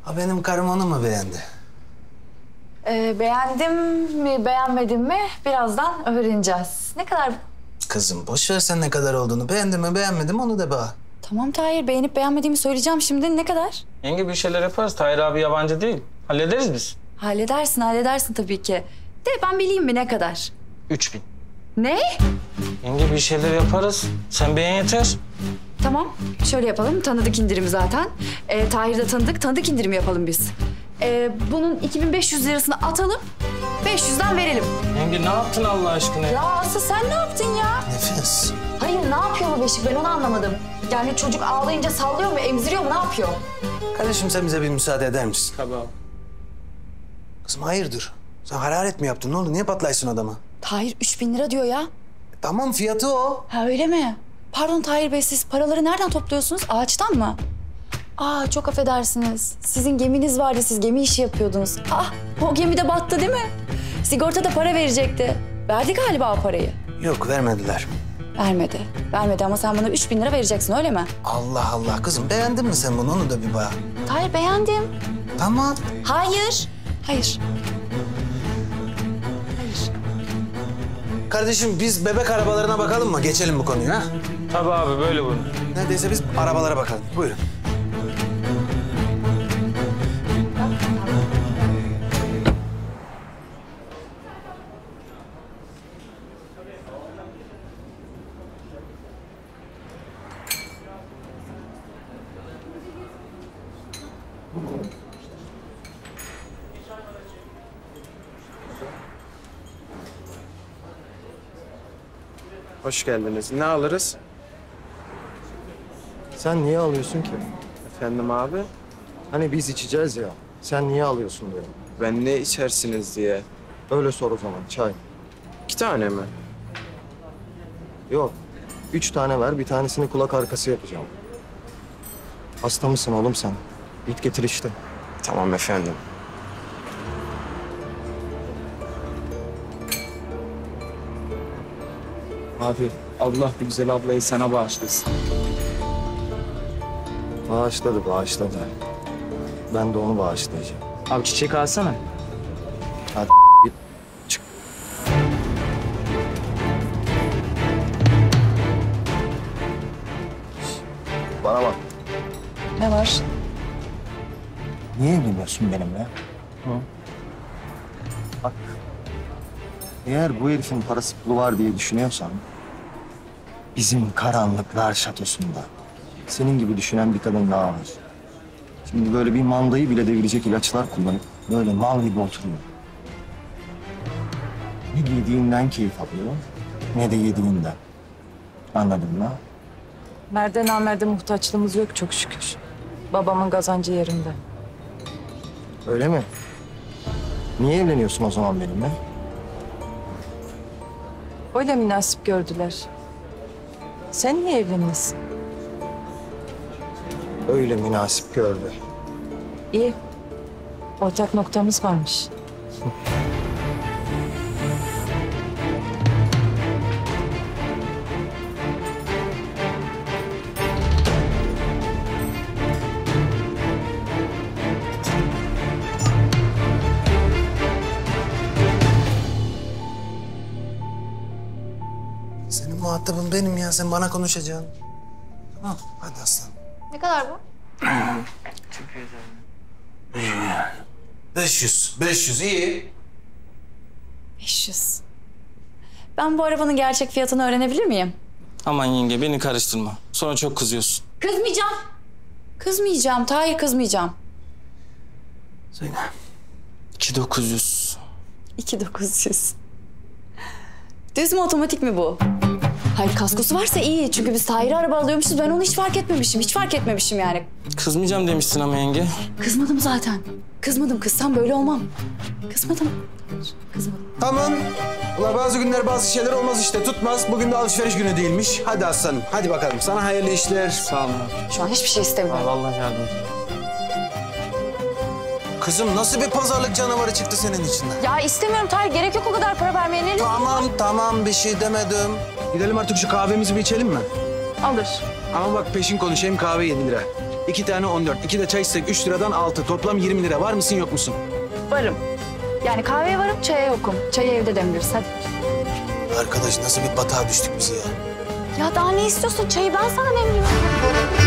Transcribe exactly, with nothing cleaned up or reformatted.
Ha benim karım onu mu beğendi? Ee, beğendim mi, beğenmedim mi birazdan öğreneceğiz. Ne kadar? Kızım boş ver sen ne kadar olduğunu. Beğendim mi beğenmedim onu da bana. Tamam Tahir, beğenip beğenmediğimi söyleyeceğim şimdi. Ne kadar? Yenge bir şeyler yaparız. Tahir abi yabancı değil. Hallederiz biz. Halledersin, halledersin tabii ki. De ben bileyim mi ne kadar? Üç bin. Ne? Yenge bir şeyler yaparız. Sen beğen yeter. Tamam, şöyle yapalım. Tanıdık indirim zaten. Ee, Tahir de tanıdık, tanıdık indirimi yapalım biz. Ee, bunun iki bin beş yüz lirasını atalım, beş yüzden verelim. Yenge ne yaptın Allah aşkına? Ya Aslı sen ne yaptın ya? Nefes. Hayır, ne yapıyor bu beşik? Ben onu anlamadım. Yani çocuk ağlayınca sallıyor mu, emziriyor mu, ne yapıyor? Kardeşim sen bize bir müsaade eder misin? Tabii abi. Kızım hayırdır? Sen hararet mi yaptın? Ne oldu? Niye patlaysın adama? Tahir üç bin lira diyor ya. E, tamam fiyatı o. Ha öyle mi? Pardon Tahir Bey, siz paraları nereden topluyorsunuz? Ağaçtan mı? Aa çok affedersiniz. Sizin geminiz vardı, siz gemi işi yapıyordunuz. Ah o gemi de battı değil mi? Sigortada para verecekti. Verdi galiba o parayı. Yok vermediler. Vermedi. Vermedi ama sen bana üç bin lira vereceksin öyle mi? Allah Allah kızım beğendin mi sen bunu? Onu da bir bak. Tahir beğendim. Tamam. Hayır. Hayır. Hayır. Kardeşim biz bebek arabalarına bakalım mı? Geçelim bu konuyu ha? Tabii abi böyle bunu. Neredeyse biz arabalara bakalım. Buyurun. Hoş geldiniz. Ne alırız? Sen niye alıyorsun ki? Efendim abi? Hani biz içeceğiz ya. Sen niye alıyorsun diyorum. Ben ne içersiniz diye. Öyle sor o zaman. Çay. İki tane mi? Yok. Üç tane ver. Bir tanesini kulak arkası yapacağım. Hasta mısın oğlum sen? Git getir işte. Tamam efendim. Abi Allah bu güzel ablayı sana bağışlasın. Bağışladı, bağışladı. Ben de onu bağışlayacağım. Abi çiçek alsana. Hadi git. Çık. Bana bak. Ne var? Niye evleniyorsun benimle? Hı? Bak. Eğer bu herifin parası pulu var diye düşünüyorsan... bizim karanlıklar şatosunda senin gibi düşünen bir kadın daha var. Şimdi böyle bir mandayı bile devirecek ilaçlar kullanıp böyle mal gibi oturuyor. Ne giydiğinden keyif alıyor, ne de yediğinden. Anladın mı? Merde namerde muhtaçlığımız yok çok şükür. Babamın kazancı yerinde. Öyle mi? Niye evleniyorsun o zaman benimle? Öyle münasip gördüler. Sen niye evlenmesin? Öyle münasip gördü. İyi. Ortak noktamız varmış. Senin muhatabın benim ya. Sen bana konuşacaksın. Tamam. Hadi aslanım. Ne kadar bu? beş yüz. beş yüz iyi. beş yüz. Ben bu arabanın gerçek fiyatını öğrenebilir miyim? Aman yenge beni karıştırma. Sonra çok kızıyorsun. Kızmayacağım. Kızmayacağım. Tahir kızmayacağım. Söyle. iki bin dokuz yüz. iki bin dokuz yüz. Düz mü otomatik mi bu? Hayır kaskosu varsa iyi. Çünkü biz Tahir'e araba alıyormuşuz. Ben onu hiç fark etmemişim. Hiç fark etmemişim yani. Kızmayacağım demiştin ama yenge. Kızmadım zaten. Kızmadım. Kızsam böyle olmam. Kızmadım. Kızmadım. Tamam. Ulan bazı günler bazı şeyler olmaz işte. Tutmaz. Bugün de alışveriş günü değilmiş. Hadi aslanım. Hadi bakalım. Sana hayırlı işler. Sağ olun abi. Şu an hiçbir şey istemiyorum. Vallahi yardım. Kızım nasıl bir pazarlık canavarı çıktı senin içinden? Ya istemiyorum Tahir. Gerek yok o kadar para vermeye. Ne Tamam tamam bir şey demedim. Gidelim artık şu kahvemizi bir içelim mi? alır? Ama bak peşin konuşayım kahve yedi lira. İki tane on dört. İki de çay içsek üç liradan altı. Toplam yirmi lira. Var mısın yok musun? Varım. Yani kahveye varım, çaya yokum. Çayı evde demleriz hadi. Arkadaş nasıl bir batağa düştük biz ya? Ya daha ne istiyorsun? Çayı ben sana demliyorum.